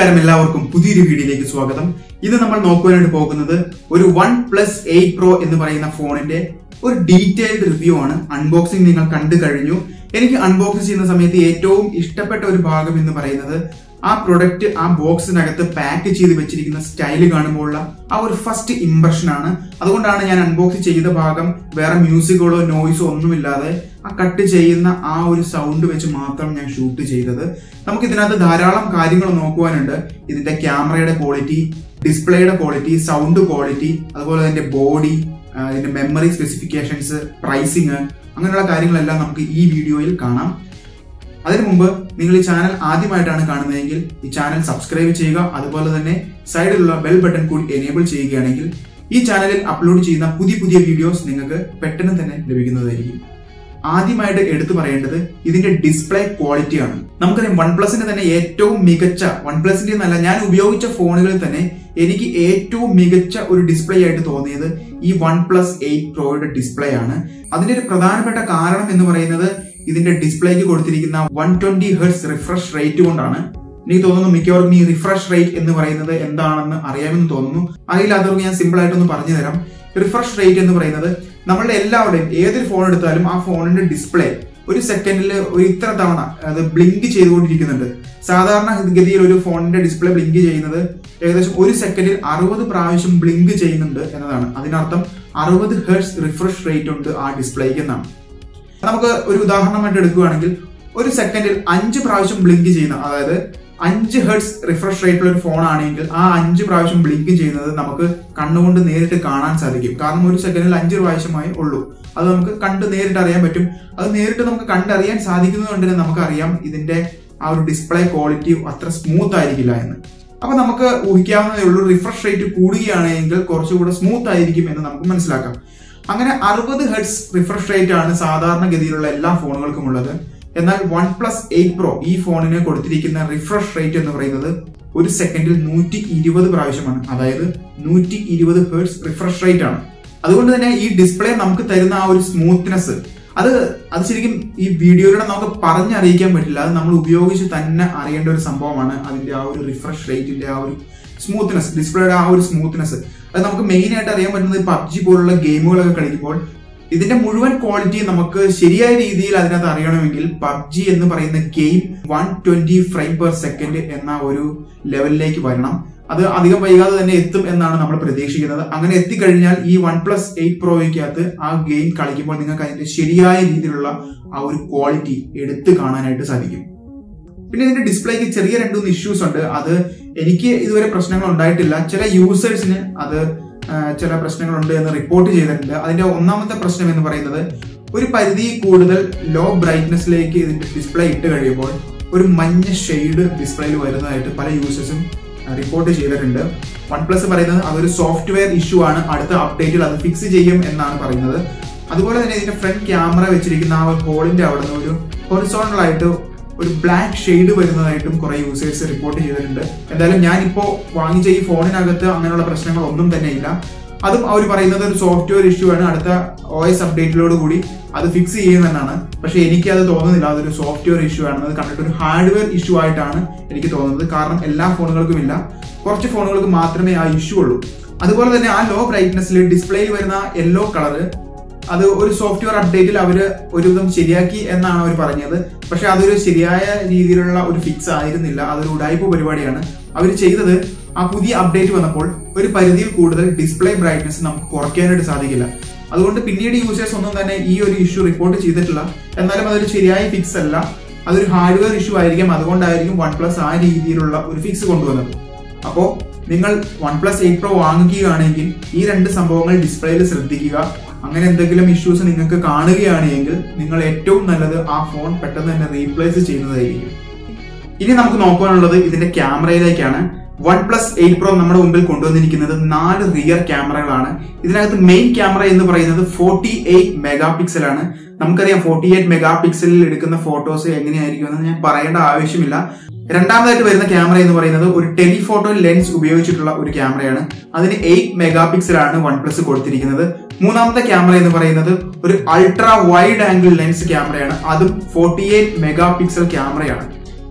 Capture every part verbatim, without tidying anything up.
നമസ്കാരം എല്ലാവർക്കും പുതിയൊരു വീഡിയോയിലേക്ക് സ്വാഗതം. ഇത് നമ്മൾ നോക്കുവാനായിട്ട് പോകുന്നത് ഒരു വൺ പ്ലസ് എയ്റ്റ് പ്രോ എന്ന് പറയുന്ന ഫോണിന്റെ ഒരു ഡീറ്റെയിൽഡ് റിവ്യൂ ആണ്. അൺബോക്സിംഗ് നിങ്ങൾ കണ്ടു കഴിഞ്ഞു. എനിക്ക് അൺബോക്സ് ചെയ്യുന്ന സമയത്ത് ഏറ്റവും ഇഷ്ടപ്പെട്ട ഒരു ഭാഗം എന്ന് പറയുന്നത് ആ പ്രൊഡക്റ്റ് ആ ബോക്സിനകത്ത് പാക്ക് ചെയ്ത് വെച്ചിരിക്കുന്ന സ്റ്റൈല് കാണുമ്പോഴുള്ള ആ ഒരു ഫസ്റ്റ് ഇംപ്രഷൻ ആണ്. അതുകൊണ്ടാണ് ഞാൻ അൺബോക്സ് ചെയ്ത ഭാഗം വേറെ മ്യൂസിക്കുകളോ നോയ്സോ ഒന്നുമില്ലാതെ ആ കട്ട് ചെയ്യുന്ന ആ ഒരു സൗണ്ട് വെച്ച് മാത്രം ഞാൻ ഷൂട്ട് ചെയ്തത്. നമുക്ക് ഇതിനകത്ത് ധാരാളം കാര്യങ്ങൾ നോക്കുവാനുണ്ട്. ഇതിന്റെ ക്യാമറയുടെ ക്വാളിറ്റി, ഡിസ്പ്ലേയുടെ ക്വാളിറ്റി, സൗണ്ട് ക്വാളിറ്റി, അതുപോലെ അതിന്റെ ബോഡി, ഇതിന്റെ മെമ്മറി സ്പെസിഫിക്കേഷൻസ്, പ്രൈസിങ്, അങ്ങനെയുള്ള കാര്യങ്ങളെല്ലാം നമുക്ക് ഈ വീഡിയോയിൽ കാണാം. അതിനു മുമ്പ് നിങ്ങൾ ഈ ചാനൽ ആദ്യമായിട്ടാണ് കാണുന്നതെങ്കിൽ ഈ ചാനൽ സബ്സ്ക്രൈബ് ചെയ്യുക. അതുപോലെ തന്നെ സൈഡിലുള്ള ബെൽ ബട്ടൺ കൂടി എനേബിൾ ചെയ്യുകയാണെങ്കിൽ ഈ ചാനലിൽ അപ്ലോഡ് ചെയ്യുന്ന പുതിയ പുതിയ വീഡിയോസ് നിങ്ങൾക്ക് പെട്ടെന്ന് തന്നെ ലഭിക്കുന്നതായിരിക്കും. ആദ്യമായിട്ട് എടുത്തു പറയേണ്ടത് ഇതിന്റെ ഡിസ്പ്ലേ ക്വാളിറ്റിയാണ്. നമുക്കറിയാം വൺ പ്ലസിന്റെ തന്നെ ഏറ്റവും മികച്ച, വൺ പ്ലസിന്റെ എന്നല്ല, ഞാൻ ഉപയോഗിച്ച ഫോണുകളിൽ തന്നെ എനിക്ക് ഏറ്റവും മികച്ച ഒരു ഡിസ്പ്ലേ ആയിട്ട് തോന്നിയത് ഈ വൺ പ്ലസ് എയ്റ്റ് പ്രോയുടെ ഡിസ്പ്ലേ ആണ്. അതിന്റെ ഒരു പ്രധാനപ്പെട്ട കാരണം എന്ന് പറയുന്നത് ഇതിന്റെ ഡിസ്പ്ലേക്ക് കൊടുത്തിരിക്കുന്ന one twenty hertz refresh rate കൊണ്ടാണ്. എനിക്ക് തോന്നുന്നു മിക്കവർക്കും ഈ റിഫ്രഷ് റേറ്റ് എന്ന് പറയുന്നത് എന്താണെന്ന് അറിയാമെന്ന് തോന്നുന്നു. അറിയില്ലാത്തവർക്ക് ഞാൻ സിമ്പിൾ ആയിട്ടൊന്ന് പറഞ്ഞു തരാം. റിഫ്രഷ് റേറ്റ് എന്ന് പറയുന്നത് നമ്മളുടെ എല്ലാവരുടെയും ഏതൊരു ഫോൺ എടുത്താലും ആ ഫോണിന്റെ ഡിസ്പ്ലേ ഒരു സെക്കൻഡിൽ ഒരു ഇത്ര തവണ അത് ബ്ലിങ്ക് ചെയ്തുകൊണ്ടിരിക്കുന്നുണ്ട്. സാധാരണ ഗതിയിൽ ഒരു ഫോണിന്റെ ഡിസ്പ്ലേ ബ്ലിങ്ക് ചെയ്യുന്നത് ഏകദേശം ഒരു സെക്കൻഡിൽ അറുപത് പ്രാവശ്യം ബ്ലിങ്ക് ചെയ്യുന്നുണ്ട് എന്നതാണ്. അതിനർത്ഥം അറുപത് ഹെർട്സ് റിഫ്രഷ് റേറ്റ് ഉണ്ട് ആ ഡിസ്പ്ലേക്ക് എന്നാണ്. നമുക്ക് ഒരു ഉദാഹരണമായിട്ട് എടുക്കുകയാണെങ്കിൽ ഒരു സെക്കൻഡിൽ അഞ്ച് പ്രാവശ്യം ബ്ലിങ്ക് ചെയ്യുന്ന, അതായത് അഞ്ച് ഹെർട്സ് റിഫ്രഷ് റേറ്റുള്ള ഒരു ഫോൺ ആണെങ്കിൽ ആ അഞ്ച് പ്രാവശ്യം ബ്ലിങ്ക് ചെയ്യുന്നത് നമുക്ക് കണ്ണുകൊണ്ട് നേരിട്ട് കാണാൻ സാധിക്കും. കാരണം ഒരു സെക്കൻഡിൽ അഞ്ച് പ്രാവശ്യമായി ഉള്ളൂ. അത് നമുക്ക് കണ്ട് നേരിട്ട് അറിയാൻ പറ്റും. അത് നേരിട്ട് നമുക്ക് കണ്ടറിയാൻ സാധിക്കുന്നത് കൊണ്ട് തന്നെ നമുക്കറിയാം ഇതിന്റെ ആ ഒരു ഡിസ്പ്ലേ ക്വാളിറ്റി അത്ര സ്മൂത്ത് ആയിരിക്കില്ല എന്ന്. അപ്പൊ നമുക്ക് ഊഹിക്കാവുന്നതേ ഉള്ളൂ, റിഫ്രഷ് റേറ്റ് കൂടുകയാണെങ്കിൽ കുറച്ചുകൂടെ സ്മൂത്ത് ആയിരിക്കും എന്ന് നമുക്ക് മനസ്സിലാക്കാം. അങ്ങനെ അറുപത് ഹെർട്സ് റിഫ്രഷ് റേറ്റ് ആണ് സാധാരണഗതിയിലുള്ള എല്ലാ ഫോണുകൾക്കും ഉള്ളത്. എന്നാൽ വൺ പ്ലസ് എയ്റ്റ് പ്രോ ഈ ഫോണിന് കൊടുത്തിരിക്കുന്ന റിഫ്രഷ് റേറ്റ് എന്ന് പറയുന്നത് ഒരു സെക്കൻഡിൽ നൂറ്റി ഇരുപത് പ്രാവശ്യമാണ്. അതായത് നൂറ്റി ഇരുപത് ഹെർട്സ് റിഫ്രഷ് റേറ്റ് ആണ്. അതുകൊണ്ട് തന്നെ ഈ ഡിസ്പ്ലേ നമുക്ക് തരുന്ന ആ ഒരു സ്മൂത്ത്നെസ്, അത് അത് ശരിക്കും ഈ വീഡിയോയിലൂടെ നമുക്ക് പറഞ്ഞറിയിക്കാൻ പറ്റില്ല. അത് നമ്മൾ ഉപയോഗിച്ച് തന്നെ അറിയേണ്ട ഒരു സംഭവമാണ്. അതിന്റെ ആ ഒരു റിഫ്രഷ് റേറ്റിന്റെ ആ ഒരു സ്മൂത്ത്നെസ്, ഡിസ്പ്ലേയുടെ ആ ഒരു സ്മൂത്ത്നെസ്, അത് നമുക്ക് മെയിൻ ആയിട്ട് അറിയാൻ പറ്റുന്നത് പബ്ജി പോലുള്ള ഗെയിമുകളൊക്കെ കളിക്കുമ്പോൾ ഇതിന്റെ മുഴുവൻ ക്വാളിറ്റി നമുക്ക് ശരിയായ രീതിയിൽ അതിനകത്ത് അറിയണമെങ്കിൽ പബ്ജി എന്ന് പറയുന്ന game one twenty frame per second എന്ന ഒരു ലെവലിലേക്ക് വരണം. അത് അധികം വൈകാതെ തന്നെ എത്തും എന്നാണ് നമ്മൾ പ്രതീക്ഷിക്കുന്നത്. അങ്ങനെ എത്തിക്കഴിഞ്ഞാൽ ഈ വൺ പ്ലസ് എയ്റ്റ് പ്രോയ്ക്കകത്ത് ആ ഗെയിം കളിക്കുമ്പോൾ നിങ്ങൾക്ക് അതിന്റെ ശരിയായ രീതിയിലുള്ള ആ ഒരു ക്വാളിറ്റി എടുത്തു കാണാനായിട്ട് സാധിക്കും. പിന്നെ ഇതിന്റെ ഡിസ്പ്ലേക്ക് ചെറിയ രണ്ടു മൂന്ന് ഇഷ്യൂസ് ഉണ്ട്. അത് എനിക്ക് ഇതുവരെ പ്രശ്നങ്ങൾ ഉണ്ടായിട്ടില്ല. ചില യൂസേഴ്സിന് അത് ചില പ്രശ്നങ്ങളുണ്ട് എന്ന് റിപ്പോർട്ട് ചെയ്തിട്ടുണ്ട്. അതിന്റെ ഒന്നാമത്തെ പ്രശ്നം എന്ന് പറയുന്നത് ഒരു പരിധി കൂടുതൽ ലോ ബ്രൈറ്റ്നെസ്സിലേക്ക് ഇതിന്റെ ഡിസ്പ്ലേ ഇട്ട് കഴിയുമ്പോൾ ഒരു മഞ്ഞ ഷെയ്ഡ് ഡിസ്പ്ലേയിൽ വരുന്നതായിട്ട് പല യൂസേഴ്സും റിപ്പോർട്ട് ചെയ്തിട്ടുണ്ട്. വൺ പ്ലസ് പറയുന്നത് അതൊരു സോഫ്റ്റ്വെയർ ഇഷ്യൂ ആണ്, അടുത്ത അപ്ഡേറ്റിൽ അത് ഫിക്സ് ചെയ്യും എന്നാണ് പറയുന്നത്. അതുപോലെ തന്നെ ഇതിന്റെ ഫ്രണ്ട് ക്യാമറ വെച്ചിരിക്കുന്ന ആ ഒരു ഹോളിന്റെ അവിടെ നിന്ന് ഒരു ഹൊറിസോണ്ടൽ ആയിട്ട് ഒരു ബ്ലാക്ക് ഷെയ്ഡ് വരുന്നതായിട്ടും കുറെ യൂസേഴ്സ് റിപ്പോർട്ട് ചെയ്തിട്ടുണ്ട്. എന്തായാലും ഞാനിപ്പോ വാങ്ങിച്ച ഈ ഫോണിനകത്ത് അങ്ങനെയുള്ള പ്രശ്നങ്ങൾ ഒന്നും തന്നെ ഇല്ല. അതും അവർ പറയുന്നത് ഒരു സോഫ്റ്റ്വെയർ ഇഷ്യൂ ആണ്, അടുത്ത ഒ എസ് അപ്ഡേറ്റിലോട് കൂടി അത് ഫിക്സ് ചെയ്യുമെന്നാണ്. പക്ഷെ എനിക്ക് അത് തോന്നുന്നില്ല അതൊരു സോഫ്റ്റ്വെയർ ഇഷ്യൂ ആണെന്നത്. കണ്ടിട്ട് ഒരു ഹാർഡ്വെയർ ഇഷ്യൂ ആയിട്ടാണ് എനിക്ക് തോന്നുന്നത്. കാരണം എല്ലാ ഫോണുകൾക്കും ഇല്ല, കുറച്ച് ഫോണുകൾക്ക് മാത്രമേ ആ ഇഷ്യൂ ഉള്ളൂ. അതുപോലെ തന്നെ ആ ലോ ബ്രൈറ്റ്നെസ്സിൽ ഡിസ്പ്ലേയിൽ വരുന്ന യെല്ലോ കളറ് അത് ഒരു സോഫ്റ്റ്വെയർ അപ്ഡേറ്റിൽ അവര് ഒരുവിധം ശരിയാക്കി എന്നാണ് അവർ പറഞ്ഞത്. പക്ഷെ അതൊരു ശരിയായ രീതിയിലുള്ള ഒരു ഫിക്സ് ആയിരുന്നില്ല. അതൊരു ഉടായ്പ പരിപാടിയാണ് അവർ ചെയ്തത്. ആ പുതിയ അപ്ഡേറ്റ് വന്നപ്പോൾ ഒരു പരിധിയിൽ കൂടുതൽ ഡിസ്പ്ലേ ബ്രൈറ്റ്നെസ് നമുക്ക് കുറയ്ക്കാനായിട്ട് സാധിക്കില്ല. അതുകൊണ്ട് പിന്നീട് യൂസേഴ്സ് ഒന്നും തന്നെ ഈ ഒരു ഇഷ്യൂ റിപ്പോർട്ട് ചെയ്തിട്ടില്ല. എന്നാലും അതൊരു ശരിയായ ഫിക്സ് അല്ല, അതൊരു ഹാർഡ്വെയർ ഇഷ്യൂ ആയിരിക്കും. അതുകൊണ്ടായിരിക്കും വൺ പ്ലസ് ആ രീതിയിലുള്ള ഒരു ഫിക്സ് കൊണ്ടുവന്നത്. അപ്പോൾ നിങ്ങൾ വൺ പ്ലസ് എയ്റ്റ് പ്രോ വാങ്ങിക്കുകയാണെങ്കിൽ ഈ രണ്ട് സംഭവങ്ങൾ ഡിസ്പ്ലേയിൽ ശ്രദ്ധിക്കുക. അങ്ങനെ എന്തെങ്കിലും ഇഷ്യൂസ് നിങ്ങൾക്ക് കാണുകയാണെങ്കിൽ നിങ്ങൾ ഏറ്റവും നല്ലത് ആ ഫോൺ പെട്ടെന്ന് തന്നെ റീപ്ലേസ് ചെയ്യുന്നതായിരിക്കും. ഇനി നമുക്ക് നോക്കാനുള്ളത് ഇതിന്റെ ക്യാമറയിലേക്കാണ്. വൺ പ്ലസ് എയ്റ്റ് പ്രോ നമ്മുടെ മുമ്പിൽ കൊണ്ടുവന്നിരിക്കുന്നത് നാല് റിയർ ക്യാമറകളാണ്. ഇതിനകത്ത് മെയിൻ ക്യാമറ എന്ന് പറയുന്നത് ഫോർട്ടി എയ്റ്റ് മെഗാ പിക്സൽ ആണ്. നമുക്കറിയാം ഫോർട്ടി എയ്റ്റ് മെഗാ പിക്സലിൽ എടുക്കുന്ന ഫോട്ടോസ് എങ്ങനെയായിരിക്കും എന്ന് ഞാൻ പറയേണ്ട ആവശ്യമില്ല. രണ്ടാമതായിട്ട് വരുന്ന ക്യാമറ എന്ന് പറയുന്നത് ഒരു ടെലിഫോട്ടോ ലെൻസ് ഉപയോഗിച്ചിട്ടുള്ള ഒരു ക്യാമറയാണ്. അതിന് എയ്റ്റ് മെഗാ പിക്സൽ ആണ് വൺ പ്ലസ് കൊടുത്തിരിക്കുന്നത്. മൂന്നാമത്തെ ക്യാമറ എന്ന് പറയുന്നത് ഒരു അൾട്രാ വൈഡ് ആംഗിൾ ലെൻസ് ക്യാമറയാണ്. അതും ഫോർട്ടി എയ്റ്റ് മെഗാ പിക്സൽ ക്യാമറയാണ്.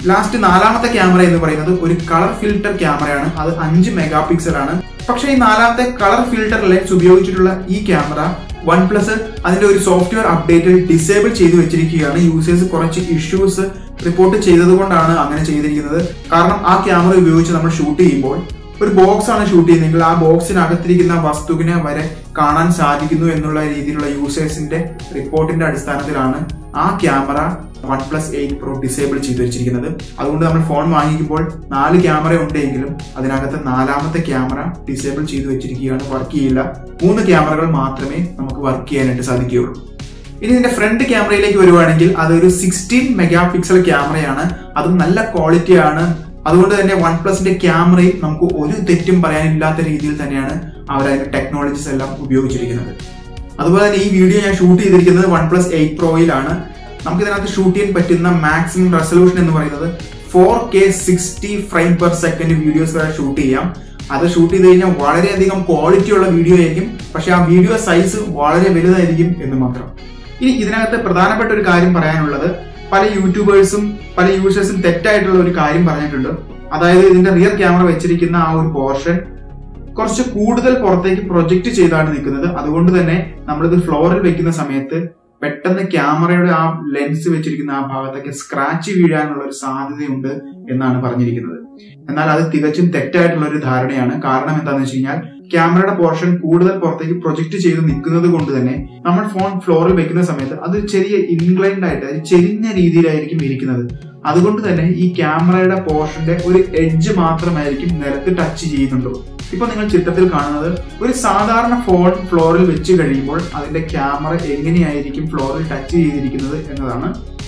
ലാസ്റ്റ് നാലാമത്തെ ക്യാമറ എന്ന് പറയുന്നത് ഒരു കളർ ഫിൽട്ടർ ക്യാമറയാണ്. അത് അഞ്ച് മെഗാ പിക്സൽ ആണ്. പക്ഷേ ഈ നാലാമത്തെ കളർ ഫിൽട്ടർ ലെൻസ് ഉപയോഗിച്ചിട്ടുള്ള ഈ ക്യാമറ വൺ പ്ലസ് അതിന്റെ ഒരു സോഫ്റ്റ്വെയർ അപ്ഡേറ്റ് ഡിസേബിൾ ചെയ്തു വെച്ചിരിക്കുകയാണ്. യൂസേഴ്സ് കുറച്ച് ഇഷ്യൂസ് റിപ്പോർട്ട് ചെയ്തത് കൊണ്ടാണ് അങ്ങനെ ചെയ്തിരിക്കുന്നത്. കാരണം ആ ക്യാമറ ഉപയോഗിച്ച് നമ്മൾ ഷൂട്ട് ചെയ്യുമ്പോൾ ഒരു ബോക്സ് ആണ് ഷൂട്ട് ചെയ്യുന്നതെങ്കിൽ ആ ബോക്സിനകത്തിരിക്കുന്ന വസ്തുവിനെ വരെ കാണാൻ സാധിക്കുന്നു എന്നുള്ള രീതിയിലുള്ള യൂസേഴ്സിന്റെ റിപ്പോർട്ടിന്റെ അടിസ്ഥാനത്തിലാണ് ആ camera one plus eight pro disable ചെയ്തു വെച്ചിരിക്കുന്നത്. അതുകൊണ്ട് നമ്മൾ ഫോൺ വാങ്ങിക്കുമ്പോൾ നാല് ക്യാമറ ഉണ്ടെങ്കിലും അതിനകത്ത് നാലാമത്തെ ക്യാമറ ഡിസേബിൾ ചെയ്തു വെച്ചിരിക്കുകയാണ്. വർക്ക് ചെയ്യില്ല. മൂന്ന് ക്യാമറകൾ മാത്രമേ നമുക്ക് വർക്ക് ചെയ്യാനായിട്ട് സാധിക്കുകയുള്ളൂ. ഇനി ഇതിന്റെ ഫ്രണ്ട് ക്യാമറയിലേക്ക് വരുവാണെങ്കിൽ അതൊരു സിക്സ്റ്റീൻ മെഗാ പിക്സൽ ക്യാമറയാണ്. അതും നല്ല ക്വാളിറ്റിയാണ്. അതുകൊണ്ട് തന്നെ വൺ പ്ലസിന്റെ ക്യാമറയിൽ നമുക്ക് ഒരു തെറ്റും പറയാനില്ലാത്ത രീതിയിൽ തന്നെയാണ് അവർ അതിന്റെ ടെക്നോളജീസ് എല്ലാം ഉപയോഗിച്ചിരിക്കുന്നത്. അതുപോലെ തന്നെ ഈ വീഡിയോ ഞാൻ ഷൂട്ട് ചെയ്തിരിക്കുന്നത് വൺ പ്ലസ് എയ്റ്റ് പ്രോയിലാണ്. നമുക്ക് ഇതിനകത്ത് ഷൂട്ട് ചെയ്യാൻ പറ്റുന്ന മാക്സിമം റെസൊല്യൂഷൻ എന്ന് പറയുന്നത് four K sixty frame per second videos വരെ ഷൂട്ട് ചെയ്യാം. അത് ഷൂട്ട് ചെയ്ത് കഴിഞ്ഞാൽ വളരെയധികം ക്വാളിറ്റി ഉള്ള വീഡിയോ ആയിരിക്കും. പക്ഷെ ആ വീഡിയോ സൈസ് വളരെ വലുതായിരിക്കും എന്ന് മാത്രം. ഇനി ഇതിനകത്ത് പ്രധാനപ്പെട്ട ഒരു കാര്യം പറയാനുള്ളത്, പല യൂട്യൂബേഴ്സും പല യൂസേഴ്സും തെറ്റായിട്ടുള്ള ഒരു കാര്യം പറഞ്ഞിട്ടുണ്ട്. അതായത് ഇതിന്റെ റിയർ ക്യാമറ വെച്ചിരിക്കുന്ന ആ ഒരു പോർഷൻ കുറച്ച് കൂടുതൽ പുറത്തേക്ക് പ്രൊജക്ട് ചെയ്താണ് നിൽക്കുന്നത്. അതുകൊണ്ട് തന്നെ നമ്മളിത് ഫ്ലോറിൽ വെക്കുന്ന സമയത്ത് പെട്ടെന്ന് ക്യാമറയുടെ ആ ലെൻസ് വെച്ചിരിക്കുന്ന ആ ഭാഗത്തൊക്കെ സ്ക്രാച്ച് വീഴാനുള്ള ഒരു സാധ്യതയുണ്ട് എന്നാണ് പറഞ്ഞിരിക്കുന്നത്. എന്നാൽ അത് തികച്ചും തെറ്റായിട്ടുള്ള ഒരു ധാരണയാണ്. കാരണം എന്താണെന്ന് വെച്ച് കഴിഞ്ഞാൽ ക്യാമറയുടെ പോർഷൻ കൂടുതൽ പുറത്തേക്ക് പ്രൊജക്ട് ചെയ്ത് നിൽക്കുന്നത് കൊണ്ട് തന്നെ നമ്മൾ ഫോൺ ഫ്ലോറിൽ വെക്കുന്ന സമയത്ത് അത് ചെറിയ ഇൻക്ലൈൻഡ് ആയിട്ട് ചെരിഞ്ഞ രീതിയിലായിരിക്കും ഇരിക്കുന്നത്. അതുകൊണ്ട് തന്നെ ഈ ക്യാമറയുടെ പോർഷന്റെ ഒരു എഡ്ജ് മാത്രമായിരിക്കും നിലത്ത് ടച്ച് ചെയ്യുന്നുള്ളൂ. ഇപ്പൊ നിങ്ങൾ ചിത്രത്തിൽ കാണുന്നത് ഒരു സാധാരണ ഫോൺ ഫ്ലോറിൽ വെച്ച് കഴിയുമ്പോൾ അതിന്റെ ക്യാമറ എങ്ങനെയായിരിക്കും ഫ്ലോറിൽ ടച്ച് ചെയ്തിരിക്കുന്നത് എന്നതാണ്.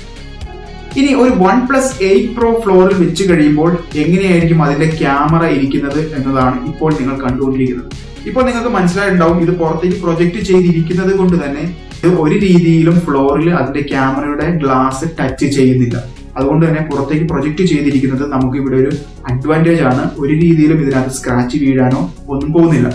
ഇനി ഒരു വൺ പ്ലസ് എയ്റ്റ് പ്രോ ഫ്ലോറിൽ വെച്ച് കഴിയുമ്പോൾ എങ്ങനെയായിരിക്കും അതിന്റെ ക്യാമറ ഇരിക്കുന്നത് എന്നതാണ് ഇപ്പോൾ നിങ്ങൾ കണ്ടുകൊണ്ടിരിക്കുന്നത്. ഇപ്പോൾ നിങ്ങൾക്ക് മനസ്സിലായിട്ടുണ്ടാവും ഇത് പുറത്തേക്ക് പ്രൊജക്ട് ചെയ്തിരിക്കുന്നത് കൊണ്ട് തന്നെ ഇത് ഒരു രീതിയിലും ഫ്ലോറിൽ അതിന്റെ ക്യാമറയുടെ ഗ്ലാസ് ടച്ച് ചെയ്യുന്നില്ല. അതുകൊണ്ട് തന്നെ പുറത്തേക്ക് പ്രൊജക്ട് ചെയ്തിരിക്കുന്നത് നമുക്ക് ഇവിടെ ഒരു അഡ്വാൻറ്റേജ് ആണ്. ഒരു രീതിയിലും ഇതിനകത്ത് സ്ക്രാച്ച് വീഴാനോ ഒന്നും പോകുന്നില്ല.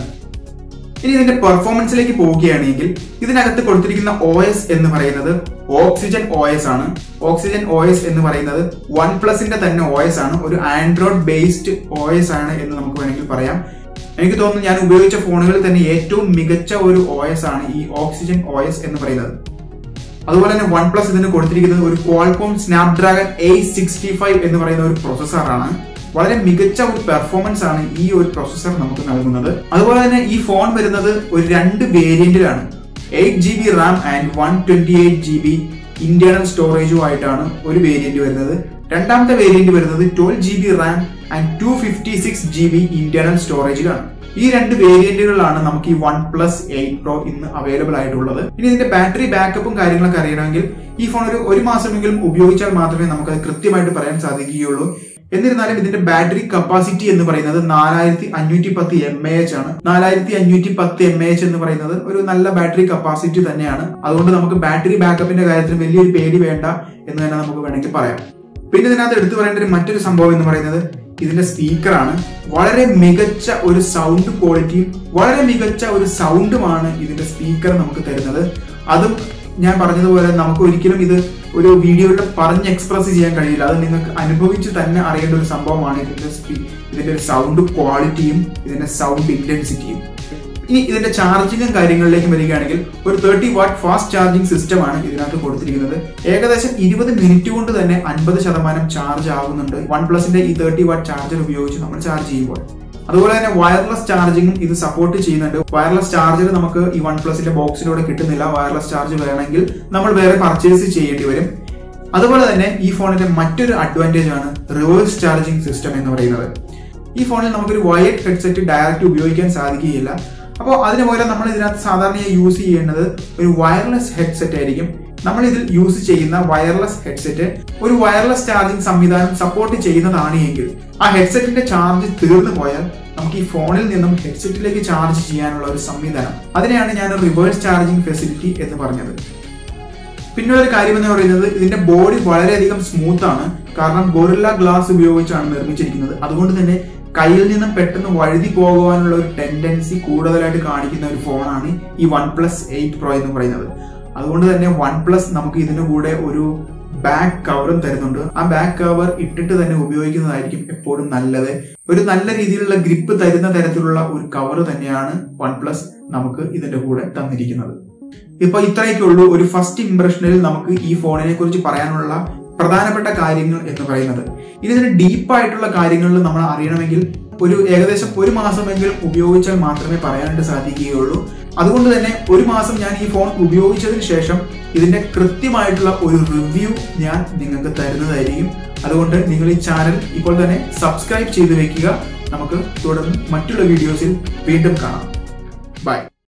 ഇനി ഇതിന്റെ പെർഫോമൻസിലേക്ക് പോവുകയാണെങ്കിൽ ഇതിനകത്ത് കൊടുത്തിരിക്കുന്ന ഒ എസ് എന്ന് പറയുന്നത് ഓക്സിജൻ ഒ എസ് ആണ്. ഓക്സിജൻ ഒ എസ് എന്ന് പറയുന്നത് വൺ പ്ലസിന്റെ തന്നെ ഒ എസ് ആണ്. ഒരു ആൻഡ്രോയിഡ് ബേസ്ഡ് ഒ എസ് ആണ് എന്ന് നമുക്ക് വേണമെങ്കിൽ പറയാം. എനിക്ക് തോന്നുന്നു ഞാൻ ഉപയോഗിച്ച ഫോണുകളിൽ തന്നെ ഏറ്റവും മികച്ച ഒരു ഒ എസ് ആണ് ഈ ഓക്സിജൻ ഒ എസ് എന്ന് പറയുന്നത്. അതുപോലെ തന്നെ വൺ പ്ലസ് ഇതിന് കൊടുത്തിരിക്കുന്നത് ഒരു Qualcomm Snapdragon eight sixty five എന്ന് പറയുന്ന ഒരു പ്രൊസസ്സറാണ്. വളരെ മികച്ച ഒരു പെർഫോമൻസ് ആണ് ഈ ഒരു പ്രൊസസ്സർ നമുക്ക് നൽകുന്നത്. അതുപോലെ തന്നെ ഈ ഫോൺ വരുന്നത് ഒരു രണ്ട് വേരിയന്റിലാണ്. Eight G B RAM and one twenty eight G B internal സ്റ്റോറേജും ആയിട്ടാണ് ഒരു വേരിയന്റ് വരുന്നത്. രണ്ടാമത്തെ വേരിയന്റ് വരുന്നത് twelve G B RAM and to fifty six G B internal സ്റ്റോറേജിലാണ്. ഈ രണ്ട് വേരിയന്റുകളിലാണ് നമുക്ക് ഈ വൺ പ്ലസ് എയ്റ്റ് പ്രോ ഇന്ന് അവൈലബിൾ ആയിട്ടുള്ളത്. ഇനി ഇതിന്റെ ബാറ്ററി ബാക്കപ്പും കാര്യങ്ങളൊക്കെ അറിയണമെങ്കിൽ ഈ ഫോൺ ഒരു ഒരു മാസമെങ്കിലും ഉപയോഗിച്ചാൽ മാത്രമേ നമുക്കത് കൃത്യമായിട്ട് പറയാൻ സാധിക്കുകയുള്ളൂ. എന്നിരുന്നാലും ഇതിന്റെ ബാറ്ററി കപ്പാസിറ്റി എന്ന് പറയുന്നത് നാലായിരത്തി അഞ്ഞൂറ്റി പത്ത് എം എ എച്ച് ആണ്. നാലായിരത്തി അഞ്ഞൂറ്റി പത്ത് എം എ എച്ച് എന്ന് പറയുന്നത് ഒരു നല്ല ബാറ്ററി കപ്പാസിറ്റി തന്നെയാണ്. അതുകൊണ്ട് നമുക്ക് ബാറ്ററി ബാക്കപ്പിന്റെ കാര്യത്തിൽ വലിയൊരു പേടി വേണ്ട എന്ന് തന്നെ നമുക്ക് വേണമെങ്കിൽ പറയാം. പിന്നെ ഇതിനകത്ത് എടുത്തു പറയേണ്ട ഒരു മറ്റൊരു സംഭവം എന്ന് പറയുന്നത് ഇതിന്റെ സ്പീക്കറാണ്. വളരെ മികച്ച ഒരു സൗണ്ട് ക്വാളിറ്റിയും വളരെ മികച്ച ഒരു സൗണ്ടുമാണ് ഇതിന്റെ സ്പീക്കർ നമുക്ക് തരുന്നത്. അതും ഞാൻ പറഞ്ഞതുപോലെ നമുക്ക് ഒരിക്കലും ഇത് ഒരു വീഡിയോയിൽ പറഞ്ഞ് എക്സ്പ്രസ് ചെയ്യാൻ കഴിയില്ല. അത് നിങ്ങൾക്ക് അനുഭവിച്ച് തന്നെ അറിയേണ്ട ഒരു സംഭവമാണ് ഇതിന്റെ ഇതിന്റെ സൗണ്ട് ക്വാളിറ്റിയും ഇതിന്റെ സൗണ്ട് ഇന്റൻസിറ്റിയും. ഇനി ഇതിന്റെ ചാർജിങ്ങും കാര്യങ്ങളിലേക്ക് വരികയാണെങ്കിൽ ഒരു thirty watt fast charging system ആണ് ഇതിനകത്ത് കൊടുത്തിരിക്കുന്നത്. ഏകദേശം ഇരുപത് മിനിറ്റ് കൊണ്ട് തന്നെ അൻപത് ശതമാനം ചാർജ് ആകുന്നുണ്ട് വൺ പ്ലസിന്റെ ഈ തേർട്ടി വാട്ട് ചാർജർ ഉപയോഗിച്ച് നമ്മൾ ചാർജ് ചെയ്യുമ്പോൾ. അതുപോലെ തന്നെ വയർലെസ് ചാർജിങ്ങും ഇത് സപ്പോർട്ട് ചെയ്യുന്നുണ്ട്. വയർലെസ് ചാർജർ നമുക്ക് ഈ വൺ പ്ലസിന്റെ ബോക്സിലൂടെ കിട്ടുന്നില്ല. വയർലെസ് ചാർജ് വേണമെങ്കിൽ നമ്മൾ വേറെ പർച്ചേസ് ചെയ്യേണ്ടി വരും. അതുപോലെ തന്നെ ഈ ഫോണിന്റെ മറ്റൊരു അഡ്വാൻറ്റേജ് ആണ് റിവേഴ്സ് ചാർജിങ് സിസ്റ്റം എന്ന് പറയുന്നത്. ഈ ഫോണിൽ നമുക്കൊരു വയർഡ് ഹെഡ്സെറ്റ് ഡയറക്റ്റ് ഉപയോഗിക്കാൻ സാധിക്കുകയില്ല. അപ്പോൾ അതിന് പകരം നമ്മൾ ഇതിനകത്ത് സാധാരണയായി യൂസ് ചെയ്യേണ്ടത് ഒരു വയർലെസ് ഹെഡ്സെറ്റ് ആയിരിക്കും. നമ്മൾ ഇതിൽ യൂസ് ചെയ്യുന്ന വയർലെസ് ഹെഡ്സെറ്റ് ഒരു വയർലെസ് ചാർജിങ് സംവിധാനം സപ്പോർട്ട് ചെയ്യുന്നതാണ് എങ്കിൽ ആ ഹെഡ്സെറ്റിന്റെ ചാർജ് തീർന്നു പോയാൽ നമുക്ക് ഈ ഫോണിൽ നിന്നും ഹെഡ്സെറ്റിലേക്ക് ചാർജ് ചെയ്യാനുള്ള ഒരു സംവിധാനം, അതിനെയാണ് ഞാൻ റിവേഴ്സ് ചാർജിങ് ഫെസിലിറ്റി എന്ന് പറഞ്ഞത്. പിന്നെ ഒരു കാര്യം എന്ന് പറയുന്നത് ഇതിന്റെ ബോഡി വളരെയധികം സ്മൂത്ത് ആണ്. കാരണം ഗൊറില്ല ഗ്ലാസ് ഉപയോഗിച്ചാണ് നിർമ്മിച്ചിരിക്കുന്നത്. അതുകൊണ്ട് തന്നെ കയ്യിൽ നിന്നും പെട്ടെന്ന് വഴുതി പോകുവാനുള്ള ഒരു ടെൻഡൻസി കൂടുതലായിട്ട് കാണിക്കുന്ന ഒരു ഫോണാണ് ഈ വൺ പ്ലസ് എയ്റ്റ് പ്രോ എന്ന് പറയുന്നത്. അതുകൊണ്ട് തന്നെ വൺ പ്ലസ് നമുക്ക് ഇതിനു കൂടെ ഒരു ബാക്ക് കവറും തരുന്നുണ്ട്. ആ ബാക്ക് കവർ ഇട്ടിട്ട് തന്നെ ഉപയോഗിക്കുന്നതായിരിക്കും എപ്പോഴും നല്ലത്. ഒരു നല്ല രീതിയിലുള്ള ഗ്രിപ്പ് തരുന്ന തരത്തിലുള്ള ഒരു കവർ തന്നെയാണ് വൺ പ്ലസ് നമുക്ക് ഇതിന്റെ കൂടെ തന്നിരിക്കുന്നത്. ഇപ്പൊ ഇത്രയൊക്കെ ഉള്ളൂ ഒരു ഫസ്റ്റ് ഇംപ്രഷനിൽ നമുക്ക് ഈ ഫോണിനെ കുറിച്ച് പറയാനുള്ള പ്രധാനപ്പെട്ട കാര്യങ്ങൾ എന്ന് പറയുന്നത്. ഇനി ഇതിന് ഡീപ്പായിട്ടുള്ള കാര്യങ്ങളിൽ നമ്മൾ അറിയണമെങ്കിൽ ഒരു ഏകദേശം ഒരു മാസമെങ്കിലും ഉപയോഗിച്ചാൽ മാത്രമേ പറയാനായിട്ട് സാധിക്കുകയുള്ളൂ. അതുകൊണ്ട് തന്നെ ഒരു മാസം ഞാൻ ഈ ഫോൺ ഉപയോഗിച്ചതിന് ശേഷം ഇതിന്റെ കൃത്യമായിട്ടുള്ള ഒരു റിവ്യൂ ഞാൻ നിങ്ങൾക്ക് തരുന്നതായിരിക്കും. അതുകൊണ്ട് നിങ്ങൾ ഈ ചാനൽ ഇപ്പോൾ തന്നെ സബ്സ്ക്രൈബ് ചെയ്ത് വെക്കുക. നമുക്ക് തുടർന്ന് മറ്റുള്ള വീഡിയോസിൽ വീണ്ടും കാണാം. ബൈ.